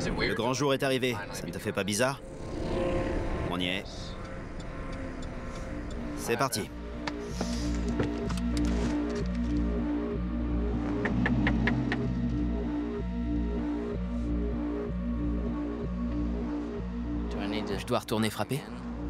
Le grand jour est arrivé, ça ne te fait pas bizarre? On y est. C'est parti. Je dois retourner frapper?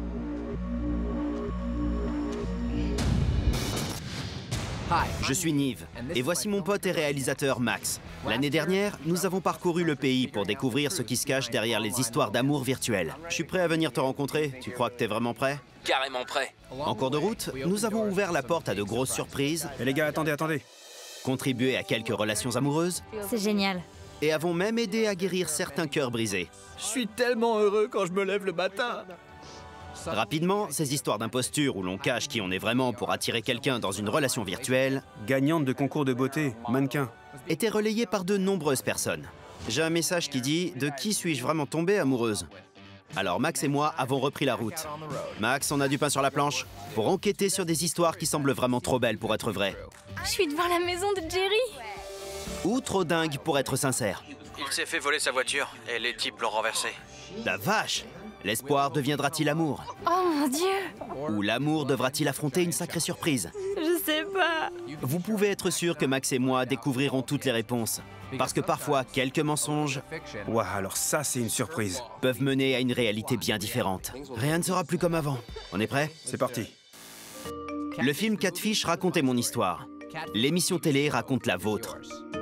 Je suis Nive, et voici mon pote et réalisateur Max. L'année dernière, nous avons parcouru le pays pour découvrir ce qui se cache derrière les histoires d'amour virtuelles. Je suis prêt à venir te rencontrer, tu crois que t'es vraiment prêt? Carrément prêt. En cours de route, nous avons ouvert la porte à de grosses surprises. Et les gars, attendez. Contribué à quelques relations amoureuses, C'est génial. et avons même aidé à guérir certains cœurs brisés. Je suis tellement heureux quand je me lève le matin. Rapidement, ces histoires d'imposture où l'on cache qui on est vraiment pour attirer quelqu'un dans une relation virtuelle Gagnante de concours de beauté, mannequin. étaient relayées par de nombreuses personnes. J'ai un message qui dit « De qui suis-je vraiment tombée amoureuse ?» Alors Max et moi avons repris la route. Max, on a du pain sur la planche pour enquêter sur des histoires qui semblent vraiment trop belles pour être vraies. Je suis devant la maison de Jerry. Ou trop dingues pour être sincères. Il s'est fait voler sa voiture et les types l'ont renversé. La vache! L'espoir deviendra-t-il amour? Oh mon Dieu. Ou l'amour devra-t-il affronter une sacrée surprise? Je sais pas. Vous pouvez être sûr que Max et moi découvrirons toutes les réponses. Parce que parfois, quelques mensonges Ouah, alors ça, c'est une surprise. peuvent mener à une réalité bien différente. Rien ne sera plus comme avant. On est prêt? C'est parti. Le film Catfish racontait mon histoire. L'émission télé raconte la vôtre.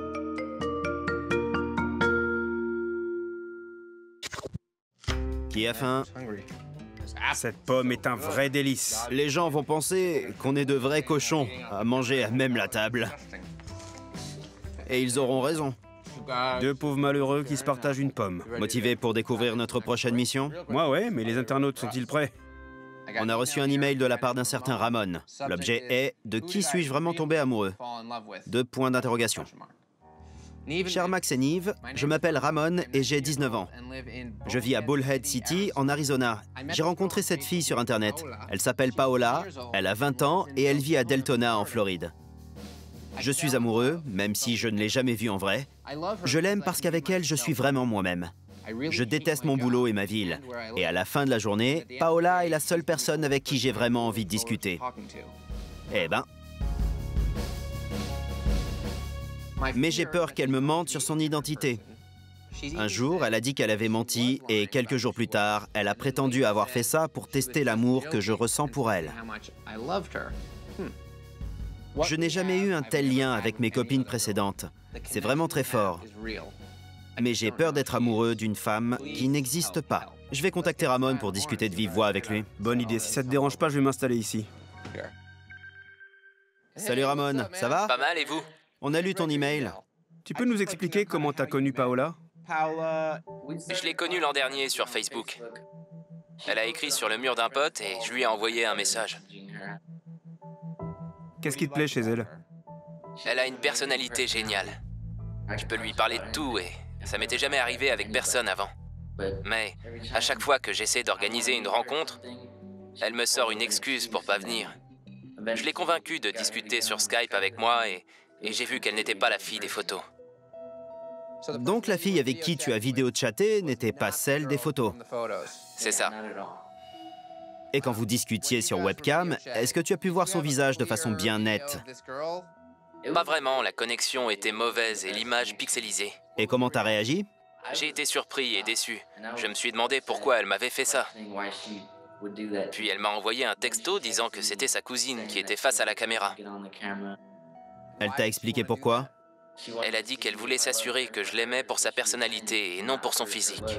Qui a faim? Cette pomme est un vrai délice. Les gens vont penser qu'on est de vrais cochons à manger à même la table. Et ils auront raison. Deux pauvres malheureux qui se partagent une pomme. Motivés pour découvrir notre prochaine mission? Moi, ouais, mais les internautes sont-ils prêts? On a reçu un email de la part d'un certain Ramon. L'objet est « De qui suis-je vraiment tombé amoureux ?» Deux points d'interrogation. Cher Max et Nive, je m'appelle Ramon et j'ai 19 ans. Je vis à Bullhead City, en Arizona. J'ai rencontré cette fille sur Internet. Elle s'appelle Paola, elle a 20 ans et elle vit à Deltona, en Floride. Je suis amoureux, même si je ne l'ai jamais vue en vrai. Je l'aime parce qu'avec elle, je suis vraiment moi-même. Je déteste mon boulot et ma ville. Et à la fin de la journée, Paola est la seule personne avec qui j'ai vraiment envie de discuter. Eh ben... Mais j'ai peur qu'elle me mente sur son identité. Un jour, elle a dit qu'elle avait menti et quelques jours plus tard, elle a prétendu avoir fait ça pour tester l'amour que je ressens pour elle. Je n'ai jamais eu un tel lien avec mes copines précédentes. C'est vraiment très fort. Mais j'ai peur d'être amoureux d'une femme qui n'existe pas. Je vais contacter Ramon pour discuter de vive voix avec lui. Bonne idée. Si ça te dérange pas, je vais m'installer ici. Salut Ramon, ça va? Pas mal, et vous? On a lu ton email. Tu peux nous expliquer comment t'as connu Paola? Je l'ai connue l'an dernier sur Facebook. Elle a écrit sur le mur d'un pote et je lui ai envoyé un message. Qu'est-ce qui te plaît chez elle? Elle a une personnalité géniale. Je peux lui parler de tout et ça m'était jamais arrivé avec personne avant. Mais à chaque fois que j'essaie d'organiser une rencontre, elle me sort une excuse pour pas venir. Je l'ai convaincue de discuter sur Skype avec moi et j'ai vu qu'elle n'était pas la fille des photos. Donc la fille avec qui tu as vidéo-chatté n'était pas celle des photos. C'est ça. Et quand vous discutiez sur webcam, est-ce que tu as pu voir son visage de façon bien nette? Pas vraiment, la connexion était mauvaise et l'image pixelisée. Et comment t'as réagi? J'ai été surpris et déçu. Je me suis demandé pourquoi elle m'avait fait ça. Puis elle m'a envoyé un texto disant que c'était sa cousine qui était face à la caméra. Elle t'a expliqué pourquoi? Elle a dit qu'elle voulait s'assurer que je l'aimais pour sa personnalité et non pour son physique.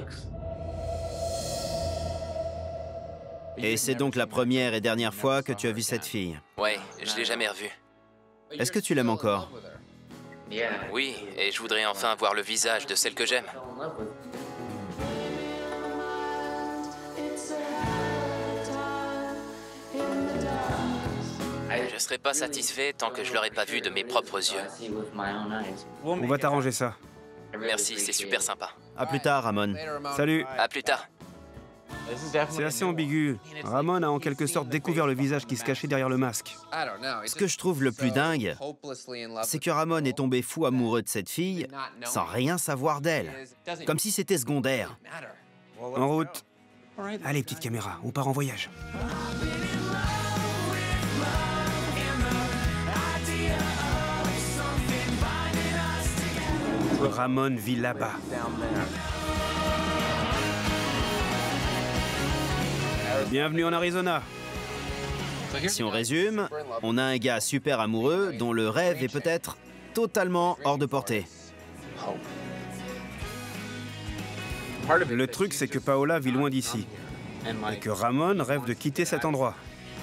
Et c'est donc la première et dernière fois que tu as vu cette fille. Ouais, je l'ai jamais revue. Est-ce que tu l'aimes encore? Oui, et je voudrais enfin voir le visage de celle que j'aime. Je serai pas satisfait tant que je l'aurai pas vu de mes propres yeux. On va t'arranger ça. Merci, c'est super sympa. À plus tard, Ramon. Salut. À plus tard. C'est assez ambigu. Ramon a en quelque sorte découvert le visage qui se cachait derrière le masque. Ce que je trouve le plus dingue, c'est que Ramon est tombé fou amoureux de cette fille sans rien savoir d'elle, comme si c'était secondaire. En route. Allez, petite caméra, on part en voyage. Ramon vit là-bas. Bienvenue en Arizona. Si on résume, on a un gars super amoureux dont le rêve est peut-être totalement hors de portée. Le truc, c'est que Paola vit loin d'ici. Et que Ramon rêve de quitter cet endroit.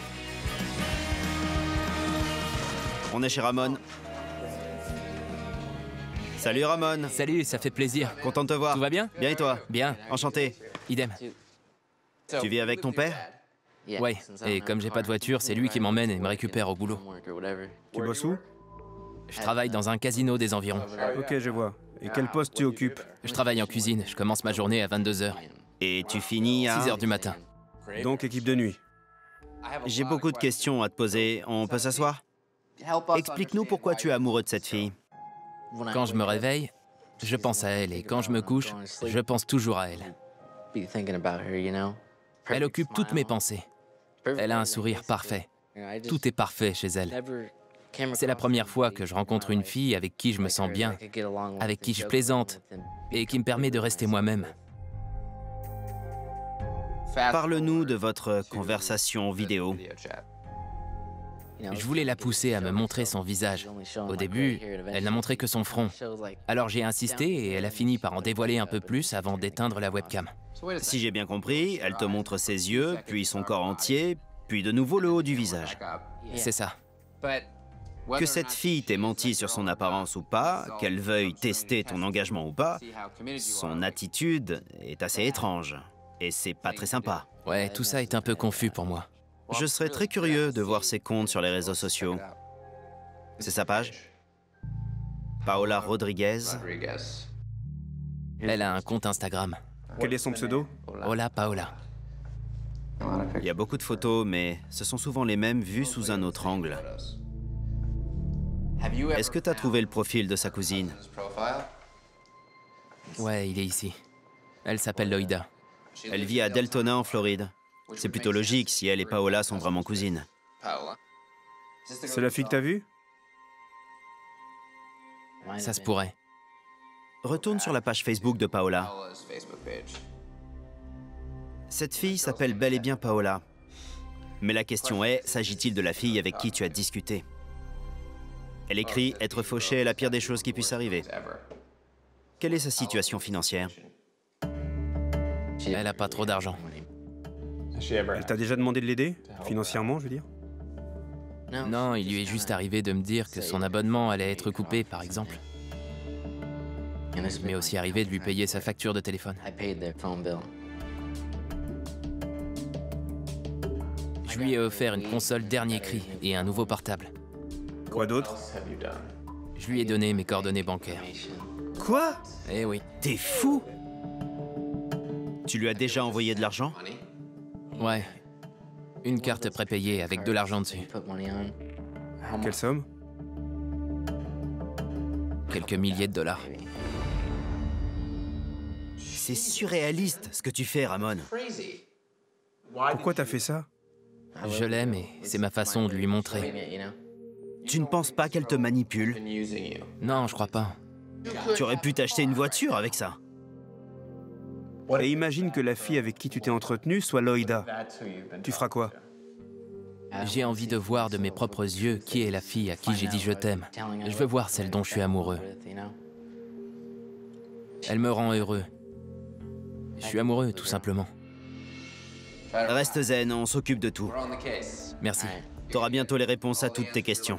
On est chez Ramon. Salut Ramon. Salut, ça fait plaisir. Content de te voir. Tout va bien? Bien et toi? Bien. Enchanté. Idem. Tu vis avec ton père? Ouais, et comme j'ai pas de voiture, c'est lui qui m'emmène et me récupère au boulot. Tu bosses où? Je travaille dans un casino des environs. Ok, je vois. Et quel poste tu occupes? Je travaille en cuisine, je commence ma journée à 22h. Et tu finis à... 6h du matin. Donc équipe de nuit. J'ai beaucoup de questions à te poser. On peut s'asseoir? Explique-nous pourquoi tu es amoureux de cette fille. Quand je me réveille, je pense à elle, et quand je me couche, je pense toujours à elle. Elle occupe toutes mes pensées. Elle a un sourire parfait. Tout est parfait chez elle. C'est la première fois que je rencontre une fille avec qui je me sens bien, avec qui je plaisante, et qui me permet de rester moi-même. Parle-nous de votre conversation vidéo. Je voulais la pousser à me montrer son visage. Au début, elle n'a montré que son front. Alors j'ai insisté et elle a fini par en dévoiler un peu plus avant d'éteindre la webcam. Si j'ai bien compris, elle te montre ses yeux, puis son corps entier, puis de nouveau le haut du visage. C'est ça. Que cette fille t'ait menti sur son apparence ou pas, qu'elle veuille tester ton engagement ou pas, son attitude est assez étrange. Et c'est pas très sympa. Ouais, tout ça est un peu confus pour moi. Je serais très curieux de voir ses comptes sur les réseaux sociaux. C'est sa page? Paola Rodriguez. Elle a un compte Instagram. Quel est son pseudo? Hola Paola. Il y a beaucoup de photos, mais ce sont souvent les mêmes vues sous un autre angle. Est-ce que tu as trouvé le profil de sa cousine? Ouais, il est ici. Elle s'appelle Loïda. Elle vit à Deltona, en Floride. C'est plutôt logique si elle et Paola sont vraiment cousines. C'est la fille que t'as vue? Ça se pourrait. Retourne sur la page Facebook de Paola. Cette fille s'appelle bel et bien Paola. Mais la question est, s'agit-il de la fille avec qui tu as discuté? Elle écrit « Être fauché est la pire des choses qui puissent arriver ». Quelle est sa situation financière? Elle a pas trop d'argent. Elle t'a déjà demandé de l'aider? Financièrement, je veux dire? Non, il lui est juste arrivé de me dire que son abonnement allait être coupé, par exemple. Mais aussi arrivé de lui payer sa facture de téléphone. Je lui ai offert une console dernier cri et un nouveau portable. Quoi d'autre? Je lui ai donné mes coordonnées bancaires. Quoi? Eh oui. T'es fou? Tu lui as déjà envoyé de l'argent? Ouais. Une carte prépayée avec de l'argent dessus. Quelle somme? Quelques milliers de dollars. C'est surréaliste ce que tu fais, Ramon. Pourquoi t'as fait ça? Je l'aime et c'est ma façon de lui montrer. Tu ne penses pas qu'elle te manipule? Non, je crois pas. Tu aurais pu t'acheter une voiture avec ça. Et imagine que la fille avec qui tu t'es entretenu soit Loïda. Tu feras quoi? J'ai envie de voir de mes propres yeux qui est la fille à qui j'ai dit je t'aime. Je veux voir celle dont je suis amoureux. Elle me rend heureux. Je suis amoureux, tout simplement. Reste zen, on s'occupe de tout. Merci. T'auras bientôt les réponses à toutes tes questions.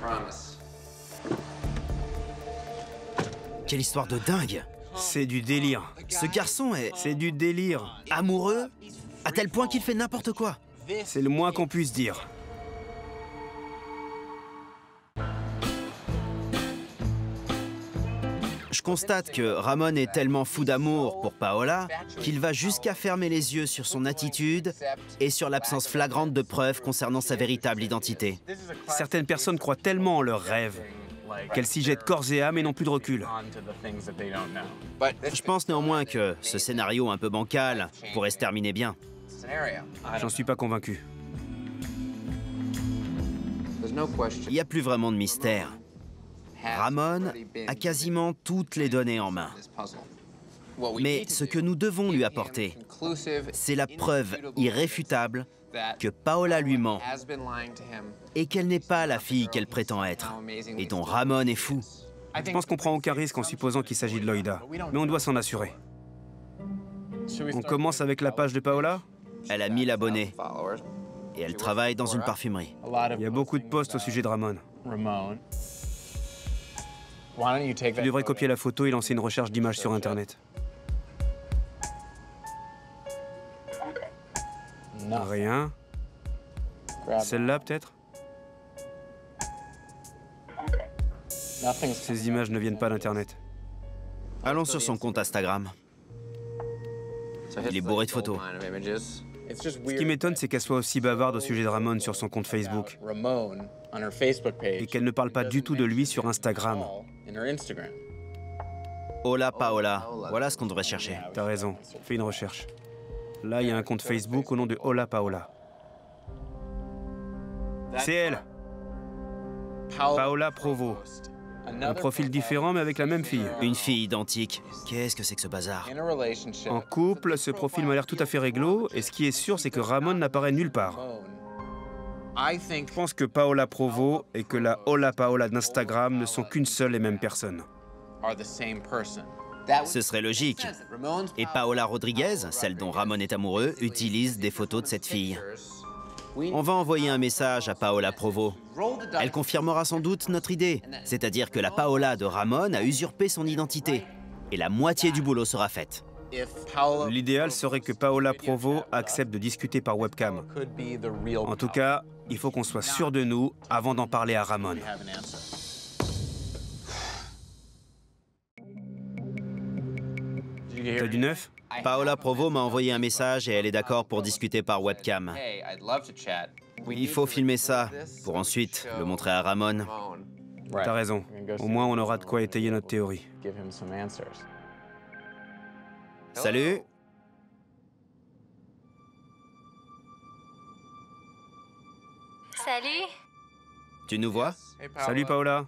Quelle histoire de dingue! C'est du délire. Ce garçon est C'est du délire. amoureux à tel point qu'il fait n'importe quoi. C'est le moins qu'on puisse dire. Je constate que Ramon est tellement fou d'amour pour Paola qu'il va jusqu'à fermer les yeux sur son attitude et sur l'absence flagrante de preuves concernant sa véritable identité. Certaines personnes croient tellement en leurs rêves qu'elles s'y jettent corps et âme et n'ont plus de recul. Je pense néanmoins que ce scénario un peu bancal pourrait se terminer bien. J'en suis pas convaincu. Il n'y a plus vraiment de mystère. Ramon a quasiment toutes les données en main. Mais ce que nous devons lui apporter, c'est la preuve irréfutable que Paola lui ment et qu'elle n'est pas la fille qu'elle prétend être et dont Ramon est fou. Je pense qu'on prend aucun risque en supposant qu'il s'agit de Loïda, mais on doit s'en assurer. On commence avec la page de Paola? Elle a 1000 abonnés et elle travaille dans une parfumerie. Il y a beaucoup de posts au sujet de Ramon. Tu devrais copier la photo et lancer une recherche d'images sur Internet. Rien. Celle-là, peut-être? Ces images ne viennent pas d'Internet. Allons sur son compte Instagram. Il est bourré de photos. Ce qui m'étonne, c'est qu'elle soit aussi bavarde au sujet de Ramon sur son compte Facebook et qu'elle ne parle pas du tout de lui sur Instagram. Hola Paola, voilà ce qu'on devrait chercher. T'as raison, fais une recherche. Là, il y a un compte Facebook au nom de Hola Paola. C'est elle. Paola Provo. Un profil différent, mais avec la même fille. Une fille identique. Qu'est-ce que c'est que ce bazar? En couple, ce profil m'a l'air tout à fait réglo, et ce qui est sûr, c'est que Ramon n'apparaît nulle part. Je pense que Paola Provo et que la Hola Paola d'Instagram ne sont qu'une seule et même personne. Ce serait logique. Et Paola Rodriguez, celle dont Ramon est amoureux, utilise des photos de cette fille. On va envoyer un message à Paola Provo. Elle confirmera sans doute notre idée, c'est-à-dire que la Paola de Ramon a usurpé son identité. Et la moitié du boulot sera faite. L'idéal serait que Paola Provo accepte de discuter par webcam. En tout cas, il faut qu'on soit sûr de nous avant d'en parler à Ramon. T'as du neuf? Paola Provo m'a envoyé un message et elle est d'accord pour discuter par webcam. Il faut filmer ça pour ensuite le montrer à Ramon. T'as raison. Au moins, on aura de quoi étayer notre théorie. Salut. Salut. Tu nous vois? Salut, Paola.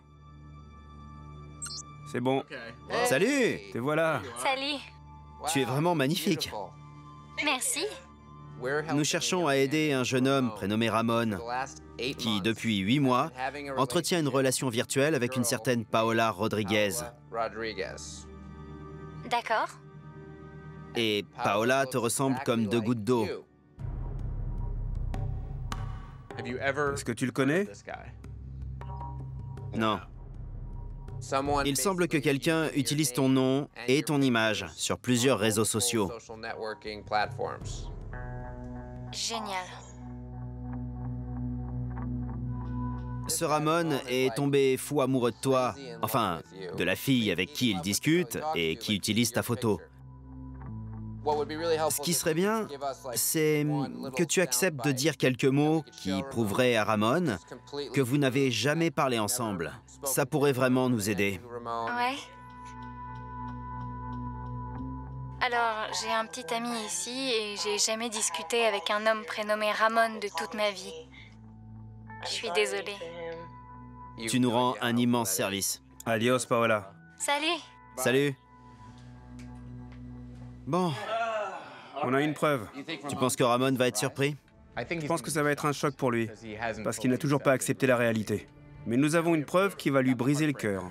C'est bon. Salut. Te voilà. Salut. Tu es vraiment magnifique. Merci. Nous cherchons à aider un jeune homme prénommé Ramon, qui, depuis 8 mois, entretient une relation virtuelle avec une certaine Paola Rodriguez. D'accord. Et Paola te ressemble comme 2 gouttes d'eau. Est-ce que tu le connais? Non. Il semble que quelqu'un utilise ton nom et ton image sur plusieurs réseaux sociaux. Génial. Ce Ramon est tombé fou amoureux de toi, enfin, de la fille avec qui il discute et qui utilise ta photo. Ce qui serait bien, c'est que tu acceptes de dire quelques mots qui prouveraient à Ramon que vous n'avez jamais parlé ensemble. Ça pourrait vraiment nous aider. Ouais. Alors, j'ai un petit ami ici et j'ai jamais discuté avec un homme prénommé Ramon de toute ma vie. Je suis désolée. Tu nous rends un immense service. Adios, Paola. Salut. Salut. Bon, On a une preuve. tu penses que Ramon va être surpris? Je pense que ça va être un choc pour lui, parce qu'il n'a toujours pas accepté la réalité. Mais nous avons une preuve qui va lui briser le cœur.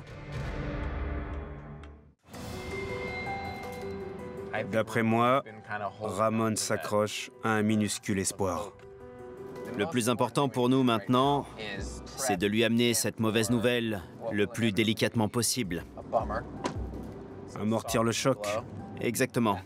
D'après moi, Ramon s'accroche à un minuscule espoir. Le plus important pour nous maintenant, c'est de lui amener cette mauvaise nouvelle le plus délicatement possible. Amortir le choc. Exactement.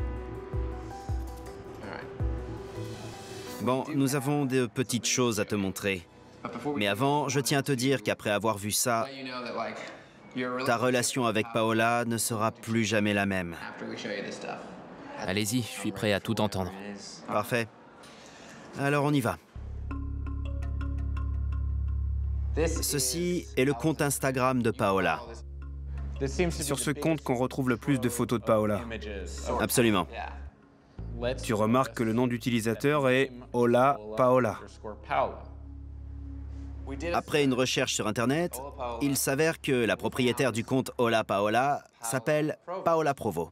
Bon, nous avons de petites choses à te montrer. Mais avant, je tiens à te dire qu'après avoir vu ça, Ta relation avec Paola ne sera plus jamais la même. Allez-y, je suis prêt à tout entendre. Parfait. Alors on y va. Ceci est le compte Instagram de Paola. C'est sur ce compte qu'on retrouve le plus de photos de Paola. Absolument. Tu remarques que le nom d'utilisateur est Hola Paola. Après une recherche sur Internet, il s'avère que la propriétaire du compte Hola Paola s'appelle Paola Provo.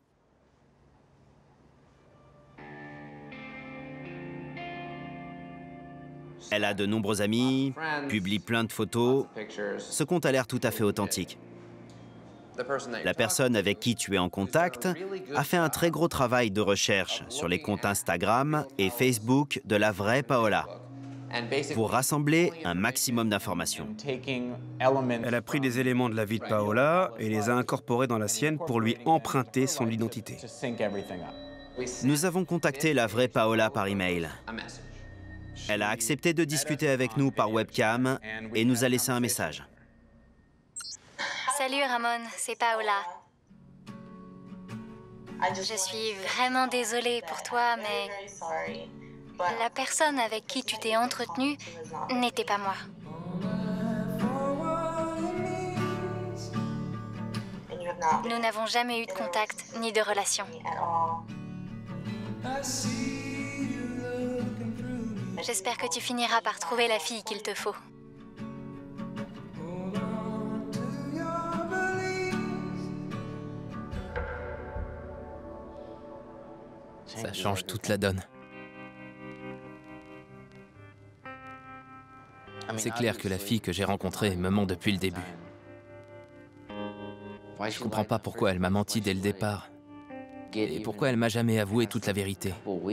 Elle a de nombreux amis, publie plein de photos. Ce compte a l'air tout à fait authentique. La personne avec qui tu es en contact a fait un très gros travail de recherche sur les comptes Instagram et Facebook de la vraie Paola pour rassembler un maximum d'informations. Elle a pris des éléments de la vie de Paola et les a incorporés dans la sienne pour lui emprunter son identité. Nous avons contacté la vraie Paola par email. Elle a accepté de discuter avec nous par webcam et nous a laissé un message. Salut Ramon, c'est Paola. Je suis vraiment désolée pour toi, mais la personne avec qui tu t'es entretenu n'était pas moi. Nous n'avons jamais eu de contact ni de relation. J'espère que tu finiras par trouver la fille qu'il te faut. Ça change toute la donne. C'est clair que la fille que j'ai rencontrée me ment depuis le début. Je comprends pas pourquoi elle m'a menti dès le départ. Et pourquoi elle m'a jamais avoué toute la vérité.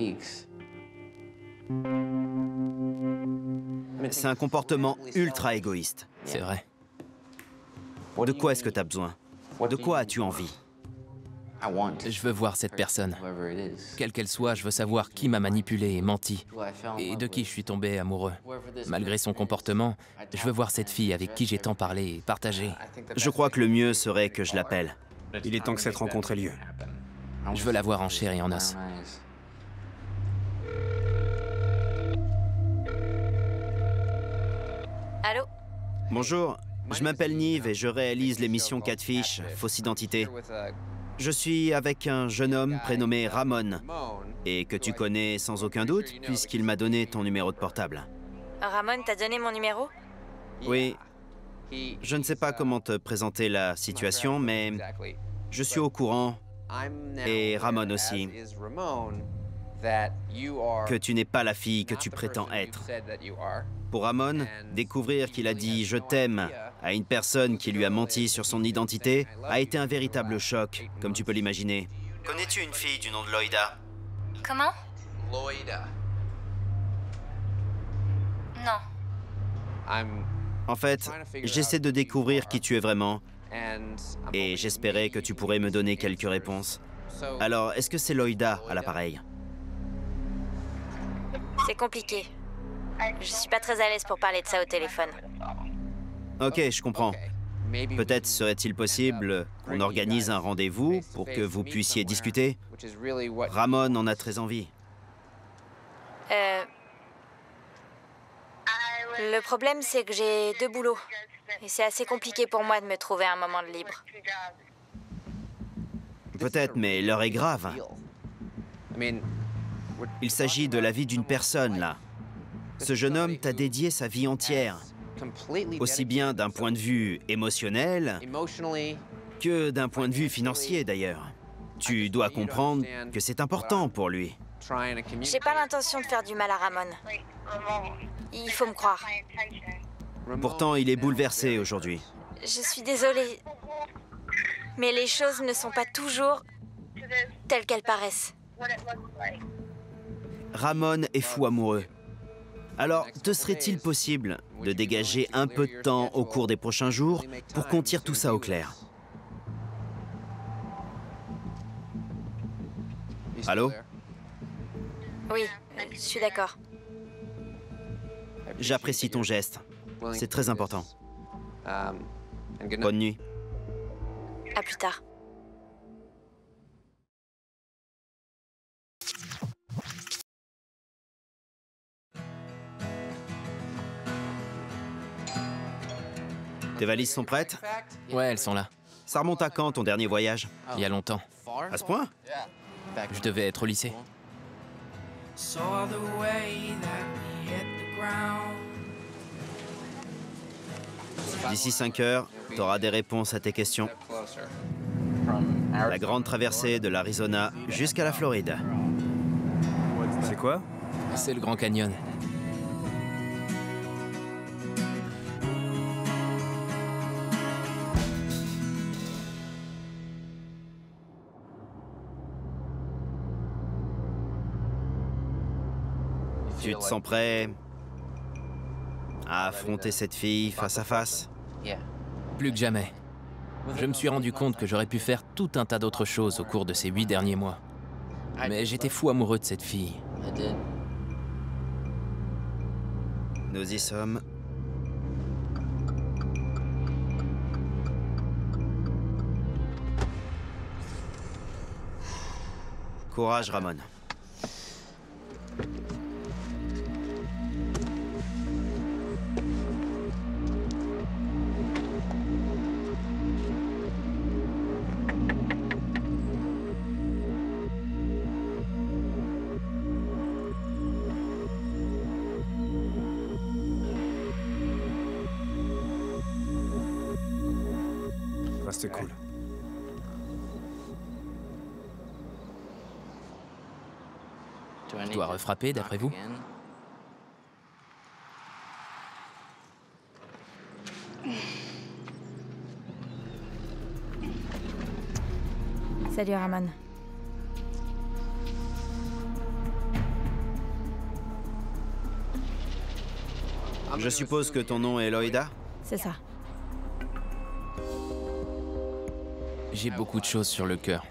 C'est un comportement ultra égoïste. C'est vrai. De quoi est-ce que tu as besoin? De quoi as-tu envie? Je veux voir cette personne. Quelle qu'elle soit, je veux savoir qui m'a manipulé et menti. Et de qui je suis tombé amoureux. Malgré son comportement, je veux voir cette fille avec qui j'ai tant parlé et partagé. Je crois que le mieux serait que je l'appelle. Il est temps que cette rencontre ait lieu. Je veux la voir en chair et en os. Allô? Bonjour, je m'appelle Nive et je réalise l'émission Catfish, Fausse Identité. Je suis avec un jeune homme prénommé Ramon, et que tu connais sans aucun doute, puisqu'il m'a donné ton numéro de portable. Ramon t'a donné mon numéro? Oui, je ne sais pas comment te présenter la situation, mais je suis au courant, et Ramon aussi, que tu n'es pas la fille que tu prétends être. Pour Ramon, découvrir qu'il a dit « je t'aime » à une personne qui lui a menti sur son identité a été un véritable choc, comme tu peux l'imaginer. Connais-tu une fille du nom de Loïda? Comment? Non. En fait, j'essaie de découvrir qui tu es vraiment, et j'espérais que tu pourrais me donner quelques réponses. Alors, est-ce que c'est Loïda à l'appareil? C'est compliqué. Je suis pas très à l'aise pour parler de ça au téléphone. Ok, je comprends. Peut-être serait-il possible qu'on organise un rendez-vous pour que vous puissiez discuter? Ramon en a très envie. Le problème, c'est que j'ai 2 boulots. Et c'est assez compliqué pour moi de me trouver un moment de libre. Peut-être, mais l'heure est grave. Il s'agit de la vie d'une personne, là. Ce jeune homme t'a dédié sa vie entière, aussi bien d'un point de vue émotionnel que d'un point de vue financier, d'ailleurs. Tu dois comprendre que c'est important pour lui. J'ai pas l'intention de faire du mal à Ramon. Il faut me croire. Pourtant, il est bouleversé aujourd'hui. Je suis désolée. Mais les choses ne sont pas toujours telles qu'elles paraissent. Ramon est fou amoureux. Alors, te serait-il possible de dégager un peu de temps au cours des prochains jours pour qu'on tire tout ça au clair? Allô? Oui, je suis d'accord. J'apprécie ton geste. C'est très important. Bonne nuit. À plus tard. Tes valises sont prêtes? Ouais, elles sont là. Ça remonte à quand, ton dernier voyage? Il y a longtemps. À ce point? Je devais être au lycée. D'ici 5 heures, t'auras des réponses à tes questions. La grande traversée de l'Arizona jusqu'à la Floride. C'est quoi? C'est le Grand Canyon. Tu te sens prêt à affronter cette fille face à face? Plus que jamais. Je me suis rendu compte que j'aurais pu faire tout un tas d'autres choses au cours de ces 8 derniers mois. Mais j'étais fou amoureux de cette fille. Nous y sommes. Courage, Ramon. C'était cool. Je dois refrapper, d'après vous? Salut, Ramon. Je suppose que ton nom est Loïda? C'est ça. J'ai beaucoup de choses sur le cœur.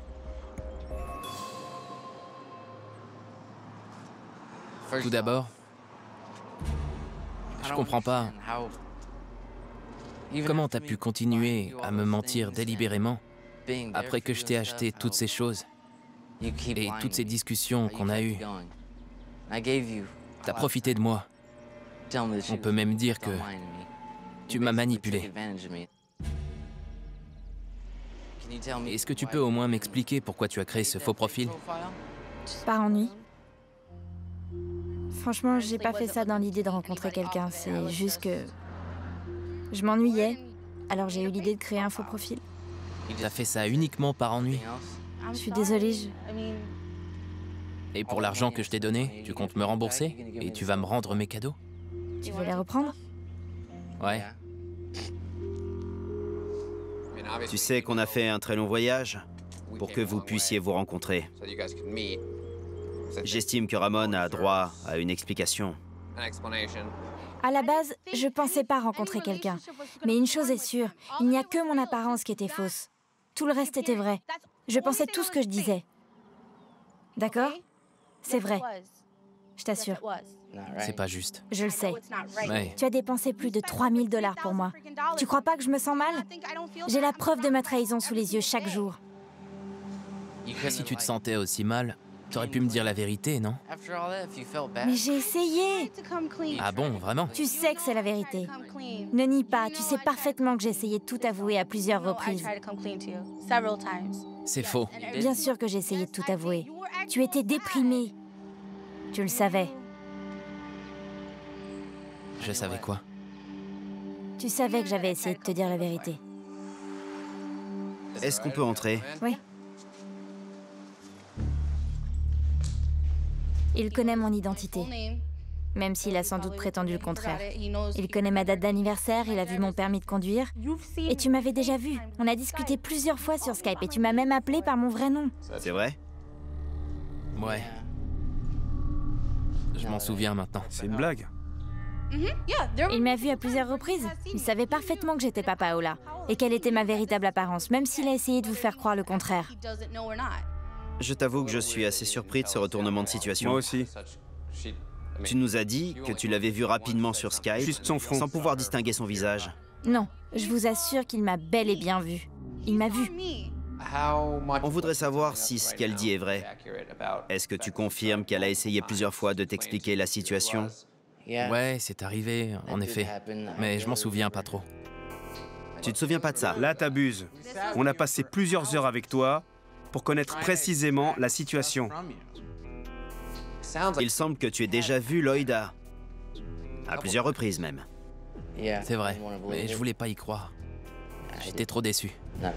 Tout d'abord, je comprends pas comment t'as pu continuer à me mentir délibérément après que je t'ai acheté toutes ces choses et toutes ces discussions qu'on a eues. T'as profité de moi. On peut même dire que tu m'as manipulé. Est-ce que tu peux au moins m'expliquer pourquoi tu as créé ce faux profil? Par ennui. Franchement, j'ai pas fait ça dans l'idée de rencontrer quelqu'un. C'est juste que je m'ennuyais, alors j'ai eu l'idée de créer un faux profil. T'as fait ça uniquement par ennui? Je suis désolée, Et pour l'argent que je t'ai donné, tu comptes me rembourser? Et tu vas me rendre mes cadeaux? Tu veux les reprendre? Ouais. Tu sais qu'on a fait un très long voyage pour que vous puissiez vous rencontrer. J'estime que Ramon a droit à une explication. À la base, je pensais pas rencontrer quelqu'un. Mais une chose est sûre, il n'y a que mon apparence qui était fausse. Tout le reste était vrai. Je pensais tout ce que je disais. D'accord? C'est vrai. Je t'assure. C'est pas juste. Je le sais. Ouais. Tu as dépensé plus de 3000 $ pour moi. Tu crois pas que je me sens mal? J'ai la preuve de ma trahison sous les yeux chaque jour. Si tu te sentais aussi mal, t'aurais pu me dire la vérité, non? Mais j'ai essayé. Ah bon, vraiment? Tu sais que c'est la vérité. Ne nie pas, tu sais parfaitement que j'ai essayé de tout avouer à plusieurs reprises. C'est faux. Bien sûr que j'ai essayé de tout avouer. Tu étais déprimée. Tu le savais. Je savais quoi? Tu savais que j'avais essayé de te dire la vérité. Est-ce qu'on peut entrer? Oui. Il connaît mon identité, même s'il a sans doute prétendu le contraire. Il connaît ma date d'anniversaire, il a vu mon permis de conduire. Et tu m'avais déjà vu. On a discuté plusieurs fois sur Skype et tu m'as même appelé par mon vrai nom. C'est vrai? Ouais. Je m'en souviens maintenant. C'est une blague. Il m'a vu à plusieurs reprises. Il savait parfaitement que j'étais pas Paola et quelle était ma véritable apparence, même s'il a essayé de vous faire croire le contraire. Je t'avoue que je suis assez surpris de ce retournement de situation. Moi aussi. Tu nous as dit que tu l'avais vu rapidement sur Skype, Juste son front. sans pouvoir distinguer son visage. Non, je vous assure qu'il m'a bel et bien vu. Il m'a vu. On voudrait savoir si ce qu'elle dit est vrai. Est-ce que tu confirmes qu'elle a essayé plusieurs fois de t'expliquer la situation? Ouais, c'est arrivé, en effet. Mais je m'en souviens pas trop. Tu te souviens pas de ça? Là, t'abuses. On a passé plusieurs heures avec toi pour connaître précisément la situation. Il semble que tu aies déjà vu Loïda. À plusieurs reprises même. C'est vrai, mais je voulais pas y croire. J'étais trop déçu.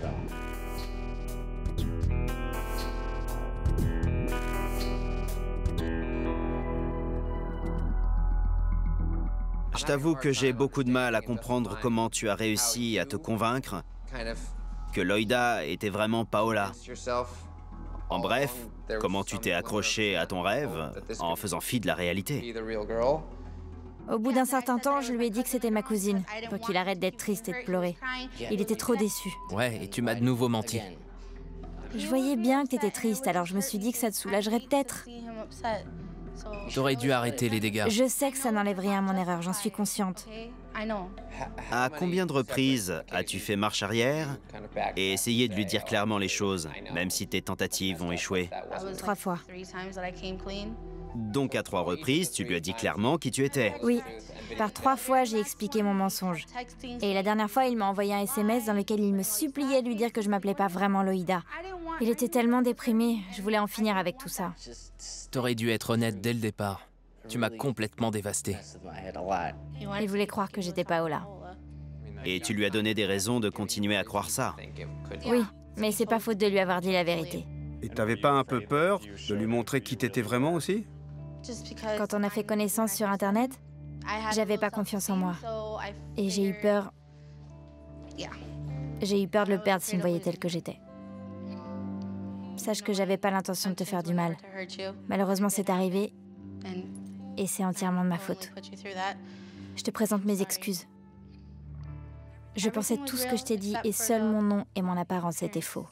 Je t'avoue que j'ai beaucoup de mal à comprendre comment tu as réussi à te convaincre que Loïda était vraiment Paola. En bref, comment tu t'es accroché à ton rêve en faisant fi de la réalité. Au bout d'un certain temps, je lui ai dit que c'était ma cousine, pour qu'il arrête d'être triste et de pleurer. Il était trop déçu. Ouais, et tu m'as de nouveau menti. Je voyais bien que t'étais triste, alors je me suis dit que ça te soulagerait peut-être. T'aurais dû arrêter les dégâts. Je sais que ça n'enlève rien à mon erreur, j'en suis consciente. À combien de reprises as-tu fait marche arrière et essayé de lui dire clairement les choses, même si tes tentatives ont échoué? 3 fois. Donc à 3 reprises, tu lui as dit clairement qui tu étais. Oui, par 3 fois, j'ai expliqué mon mensonge. Et la dernière fois, il m'a envoyé un SMS dans lequel il me suppliait de lui dire que je m'appelais pas vraiment Loïda. Il était tellement déprimé, je voulais en finir avec tout ça. T'aurais dû être honnête dès le départ. Tu m'as complètement dévasté. Il voulait croire que j'étais Paola. Et tu lui as donné des raisons de continuer à croire ça. Oui, mais c'est pas faute de lui avoir dit la vérité. Et t'avais pas un peu peur de lui montrer qui t'étais vraiment aussi? Quand on a fait connaissance sur Internet, j'avais pas confiance en moi. Et j'ai eu peur... J'ai eu peur de le perdre s'il me voyait telle que j'étais. Sache que j'avais pas l'intention de te faire du mal. Malheureusement, c'est arrivé, et c'est entièrement de ma faute. Je te présente mes excuses. Je pensais tout ce que je t'ai dit, et seul mon nom et mon apparence étaient faux.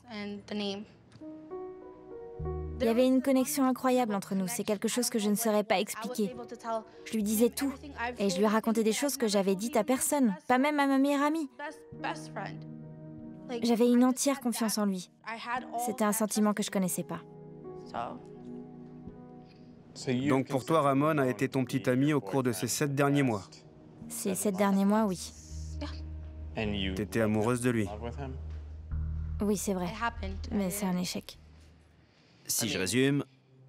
Il y avait une connexion incroyable entre nous, c'est quelque chose que je ne saurais pas expliquer. Je lui disais tout, et je lui racontais des choses que j'avais dites à personne, pas même à ma meilleure amie. J'avais une entière confiance en lui. C'était un sentiment que je connaissais pas. Donc pour toi, Ramon a été ton petit ami au cours de ces 7 derniers mois. Ces 7 derniers mois, oui. T'étais amoureuse de lui. Oui, c'est vrai, mais c'est un échec. Si je résume,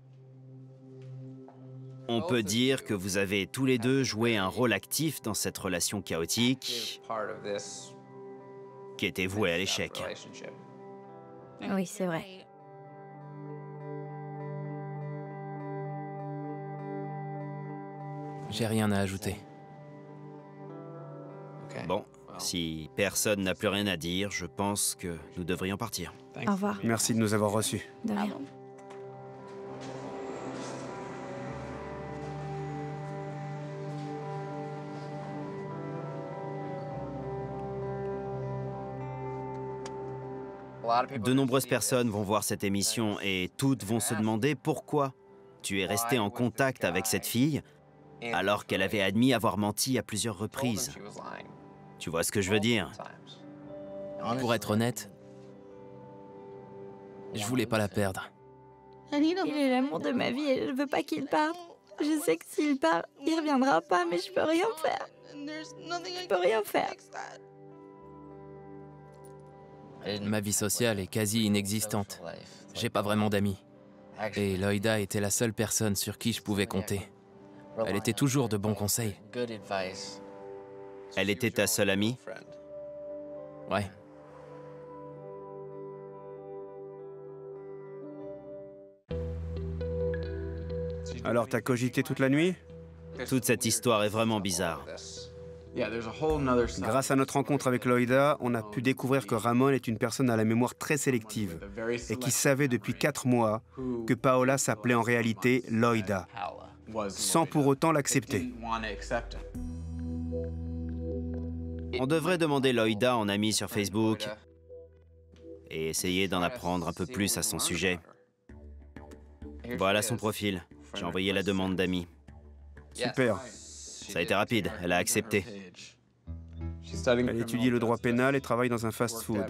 on peut dire que vous avez tous les deux joué un rôle actif dans cette relation chaotique qui était vouée à l'échec. Oui, c'est vrai. J'ai rien à ajouter. Bon, si personne n'a plus rien à dire, je pense que nous devrions partir. Au revoir. Merci de nous avoir reçus. De rien. De nombreuses personnes vont voir cette émission et toutes vont se demander pourquoi tu es resté en contact avec cette fille alors qu'elle avait admis avoir menti à plusieurs reprises. Tu vois ce que je veux dire? Pour être honnête, je voulais pas la perdre. Il est l'amour de ma vie et je veux pas qu'il parte. Je sais que s'il part, il reviendra pas, mais je peux rien faire. Je peux rien faire. Ma vie sociale est quasi inexistante. J'ai pas vraiment d'amis. Et Loïda était la seule personne sur qui je pouvais compter. Elle était toujours de bons conseils. Elle était ta seule amie? Ouais. Alors t'as cogité toute la nuit? Toute cette histoire est vraiment bizarre. Grâce à notre rencontre avec Loïda, on a pu découvrir que Ramon est une personne à la mémoire très sélective et qui savait depuis 4 mois que Paola s'appelait en réalité Loïda, sans pour autant l'accepter. On devrait demander Loïda en amie sur Facebook et essayer d'en apprendre un peu plus à son sujet. Voilà son profil. J'ai envoyé la demande d'amis. Super. Ça a été rapide, elle a accepté. Elle étudie le droit pénal et travaille dans un fast-food.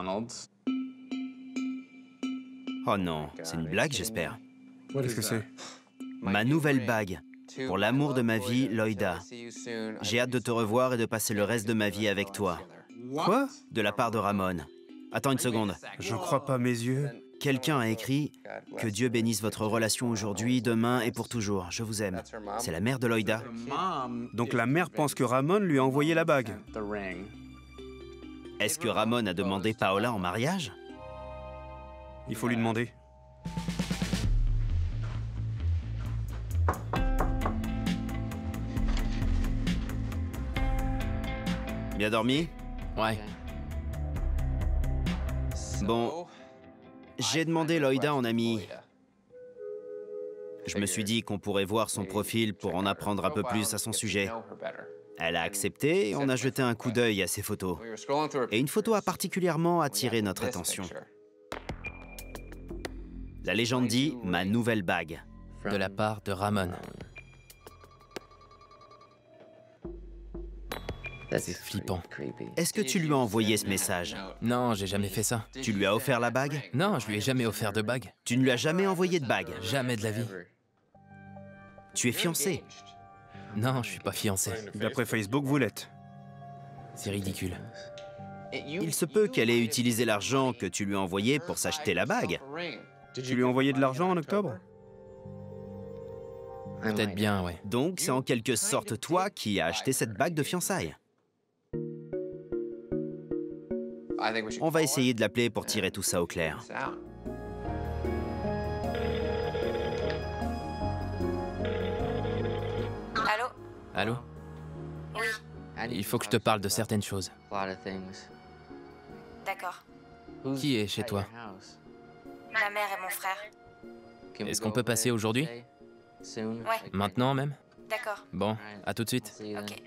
Oh non, c'est une blague, j'espère. Qu'est-ce que c'est? Ma nouvelle bague. Pour l'amour de ma vie, Loïda. J'ai hâte de te revoir et de passer le reste de ma vie avec toi. Quoi? De la part de Ramon. Attends une seconde. J'en crois pas mes yeux. Quelqu'un a écrit « Que Dieu bénisse votre relation aujourd'hui, demain et pour toujours. Je vous aime. » C'est la mère de Loïda. Donc la mère pense que Ramon lui a envoyé la bague. Est-ce que Ramon a demandé Paola en mariage? Il faut lui demander. Bien dormi? Ouais. Bon, j'ai demandé Loïda en ami. Je me suis dit qu'on pourrait voir son profil pour en apprendre un peu plus à son sujet. Elle a accepté et on a jeté un coup d'œil à ses photos. Et une photo a particulièrement attiré notre attention. La légende dit « ma nouvelle bague ». De la part de Ramon. C'est flippant. Est-ce que tu lui as envoyé ce message? Non, j'ai jamais fait ça. Tu lui as offert la bague? Non, je lui ai jamais offert de bague. Tu ne lui as jamais envoyé de bague? Jamais de la vie. Tu es fiancé? Non, je suis pas fiancé. D'après Facebook, vous l'êtes. C'est ridicule. Il se peut qu'elle ait utilisé l'argent que tu lui as envoyé pour s'acheter la bague. Tu lui as envoyé de l'argent en octobre? Peut-être bien, ouais. Donc, c'est en quelque sorte toi qui as acheté cette bague de fiançailles. On va essayer de l'appeler pour tirer tout ça au clair. Allô? Allô? Oui, Il faut que je te parle de certaines choses. d'accord. Qui est chez toi? Ma mère et mon frère. Est-ce qu'on peut passer aujourd'hui? Ouais, Maintenant même? d'accord. Bon, à tout de suite. Ok.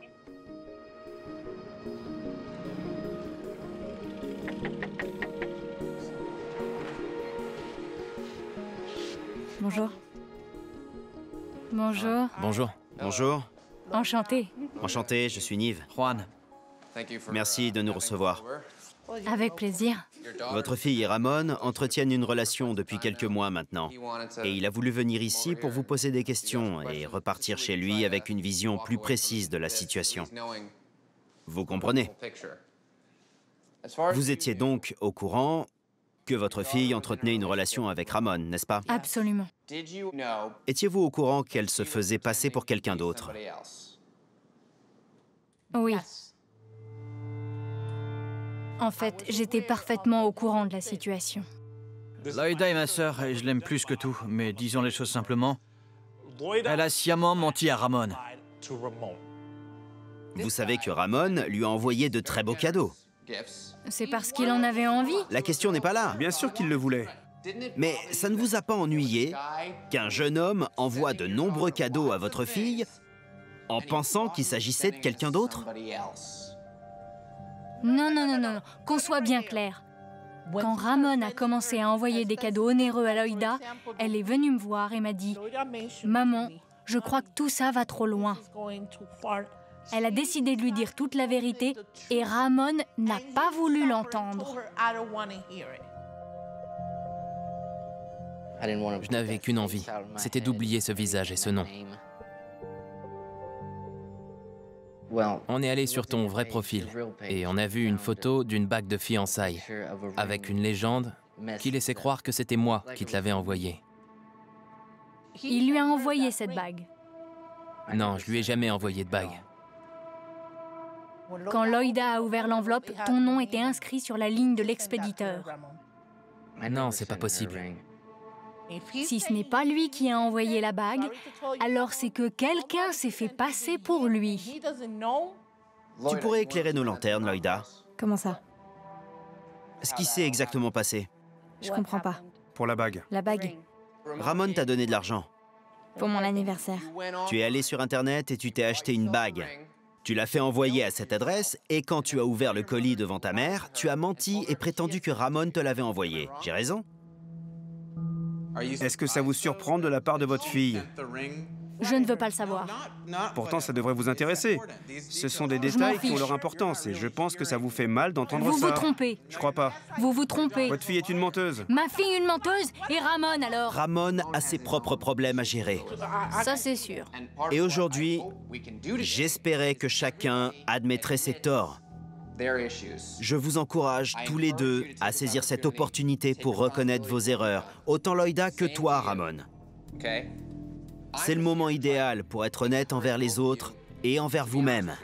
Bonjour. Bonjour. Bonjour. Bonjour. Enchanté. Enchanté, je suis Nive. Juan. Merci de nous recevoir. Avec plaisir. Votre fille et Ramon entretiennent une relation depuis quelques mois maintenant. Et il a voulu venir ici pour vous poser des questions et repartir chez lui avec une vision plus précise de la situation. Vous comprenez? Vous étiez donc au courant que votre fille entretenait une relation avec Ramon, n'est-ce pas? Absolument. Étiez-vous au courant qu'elle se faisait passer pour quelqu'un d'autre? Oui. En fait, j'étais parfaitement au courant de la situation. Loïda est ma sœur et je l'aime plus que tout, mais disons les choses simplement. Elle a sciemment menti à Ramon. Vous savez que Ramon lui a envoyé de très beaux cadeaux. C'est parce qu'il en avait envie? La question n'est pas là. Bien sûr qu'il le voulait. Mais ça ne vous a pas ennuyé qu'un jeune homme envoie de nombreux cadeaux à votre fille en pensant qu'il s'agissait de quelqu'un d'autre? Non, non, non, non, qu'on soit bien clair. Quand Ramon a commencé à envoyer des cadeaux onéreux à Loïda, elle est venue me voir et m'a dit « Maman, je crois que tout ça va trop loin. » Elle a décidé de lui dire toute la vérité et Ramon n'a pas voulu l'entendre. Je n'avais qu'une envie, c'était d'oublier ce visage et ce nom. On est allé sur ton vrai profil et on a vu une photo d'une bague de fiançailles avec une légende qui laissait croire que c'était moi qui te l'avais envoyée. Il lui a envoyé cette bague. Non, je lui ai jamais envoyé de bague. Quand Loïda a ouvert l'enveloppe, ton nom était inscrit sur la ligne de l'expéditeur. Non, c'est pas possible. Si ce n'est pas lui qui a envoyé la bague, alors c'est que quelqu'un s'est fait passer pour lui. Tu pourrais éclairer nos lanternes, Loïda? Comment ça? Ce qui s'est exactement passé. Je comprends pas. Pour la bague. La bague, Ramon t'a donné de l'argent. pour mon anniversaire. Tu es allé sur Internet et tu t'es acheté une bague. Tu l'as fait envoyer à cette adresse et quand tu as ouvert le colis devant ta mère, tu as menti et prétendu que Ramon te l'avait envoyé. J'ai raison? Est-ce que ça vous surprend de la part de votre fille Je ne veux pas le savoir. Pourtant, ça devrait vous intéresser. Ce sont des détails qui ont leur importance et je pense que ça vous fait mal d'entendre ça. Vous vous trompez. Je crois pas. Vous vous trompez. Votre fille est une menteuse. Ma fille une menteuse et Ramon alors? Ramon a ses propres problèmes à gérer. Ça c'est sûr. Et aujourd'hui, j'espérais que chacun admettrait ses torts. Je vous encourage tous les deux à saisir cette opportunité pour reconnaître vos erreurs, autant Loïda que toi, Ramon. C'est le moment idéal pour être honnête envers les autres et envers vous-même.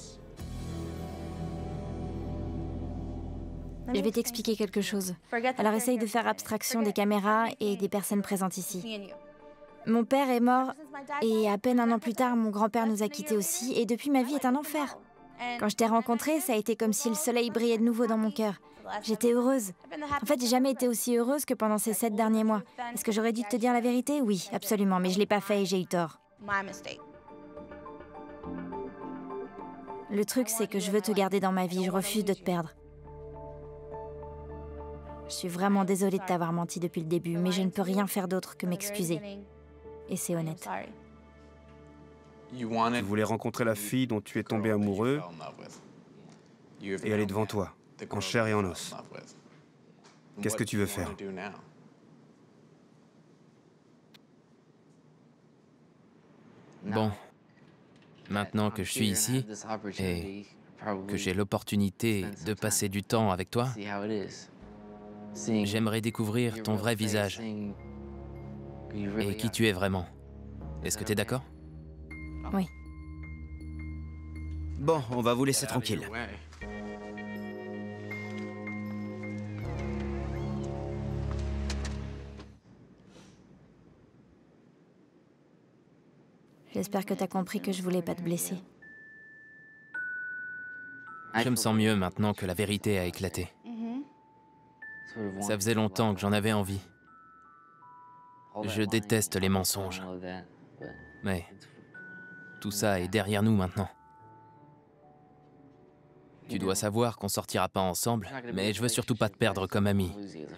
Je vais t'expliquer quelque chose. Alors essaye de faire abstraction des caméras et des personnes présentes ici. Mon père est mort et à peine 1 an plus tard, mon grand-père nous a quittés aussi et depuis ma vie est un enfer. Quand je t'ai rencontré, ça a été comme si le soleil brillait de nouveau dans mon cœur. J'étais heureuse. En fait, j'ai jamais été aussi heureuse que pendant ces 7 derniers mois. Est-ce que j'aurais dû te dire la vérité? Oui, absolument, mais je l'ai pas fait et j'ai eu tort. Le truc, c'est que je veux te garder dans ma vie, je refuse de te perdre. Je suis vraiment désolée de t'avoir menti depuis le début, mais je ne peux rien faire d'autre que m'excuser. Et c'est honnête. Tu voulais rencontrer la fille dont tu es tombé amoureux et elle est devant toi, en chair et en os. Qu'est-ce que tu veux faire? Bon, maintenant que je suis ici et que j'ai l'opportunité de passer du temps avec toi, j'aimerais découvrir ton vrai visage et qui tu es vraiment. Est-ce que tu es d'accord? Oui. Bon, on va vous laisser tranquille. J'espère que t'as compris que je voulais pas te blesser. Je me sens mieux maintenant que la vérité a éclaté. Ça faisait longtemps que j'en avais envie. Je déteste les mensonges. Mais tout ça est derrière nous maintenant. Tu dois savoir qu'on sortira pas ensemble, mais je veux surtout pas te perdre comme ami.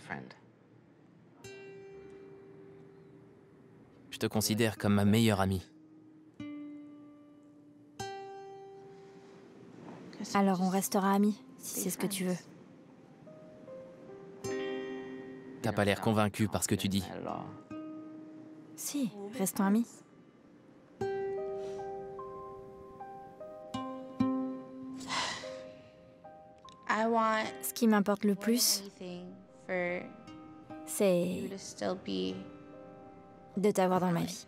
Je te considère comme ma meilleure amie. Alors on restera amis, si c'est ce que tu veux. T'as pas l'air convaincu par ce que tu dis. Si, restons amis. Ce qui m'importe le plus, c'est de t'avoir dans ma vie.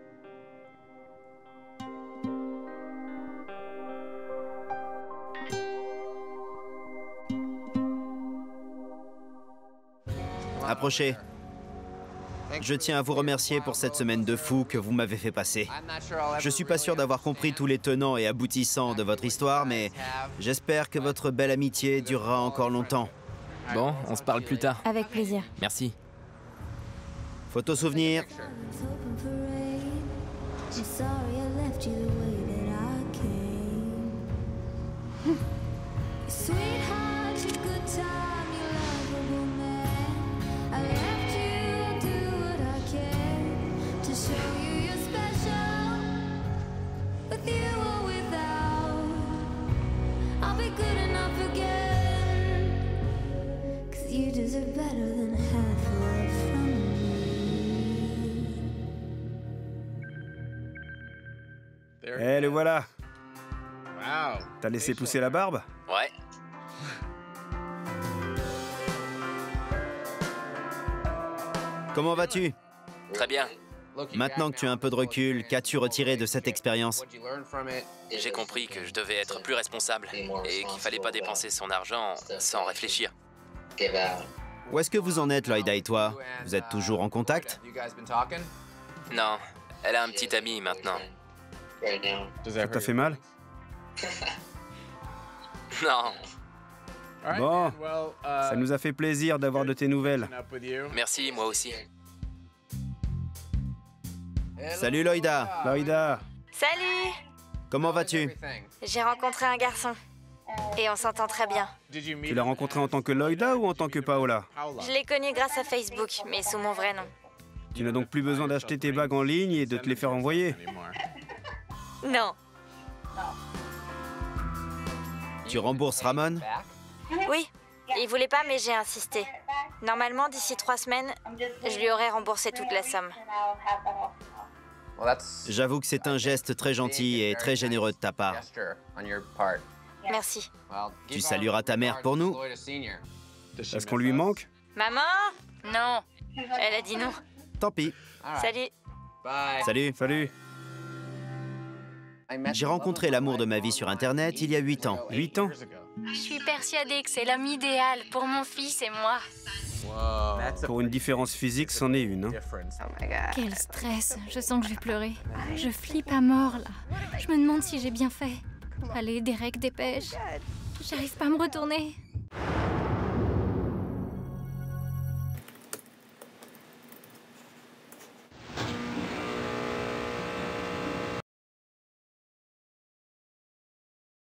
Approchez. Je tiens à vous remercier pour cette semaine de fou que vous m'avez fait passer. Je suis pas sûr d'avoir compris tous les tenants et aboutissants de votre histoire, mais j'espère que votre belle amitié durera encore longtemps. Bon, on se parle plus tard. Avec plaisir. Merci. Photo souvenir. Eh, le voilà. T'as laissé pousser la barbe? Ouais. Comment vas-tu? Très bien. Maintenant que tu as un peu de recul, qu'as-tu retiré de cette expérience? J'ai compris que je devais être plus responsable et qu'il fallait pas dépenser son argent sans réfléchir. Où est-ce que vous en êtes, Loïda et toi? Vous êtes toujours en contact? Non, elle a un petit ami maintenant. Ça t'a fait mal? Non, Bon, ça nous a fait plaisir d'avoir de tes nouvelles. merci, moi aussi. Salut Loïda. Loïda, Salut! Comment vas-tu? J'ai rencontré un garçon. Et on s'entend très bien. tu l'as rencontré en tant que Loïda ou en tant que Paola? Je l'ai connu grâce à Facebook, mais sous mon vrai nom. Tu n'as donc plus besoin d'acheter tes bagues en ligne et de te les faire envoyer. Non. Tu rembourses Ramon? Oui, il voulait pas, mais j'ai insisté. Normalement, d'ici 3 semaines, je lui aurais remboursé toute la somme. J'avoue que c'est un geste très gentil et très généreux de ta part. Merci. Tu salueras ta mère pour nous? Est-ce qu'on lui manque? Maman? Non. Elle a dit non. Tant pis. Salut. Salut. Salut. J'ai rencontré l'amour de ma vie sur Internet il y a 8 ans. 8 ans? Je suis persuadée que c'est l'homme idéal pour mon fils et moi. Pour une différence physique, c'en est une. Hein. Quel stress, je sens que je vais pleurer. Je flippe à mort là. Je me demande si j'ai bien fait. Allez, Derek, dépêche. J'arrive pas à me retourner.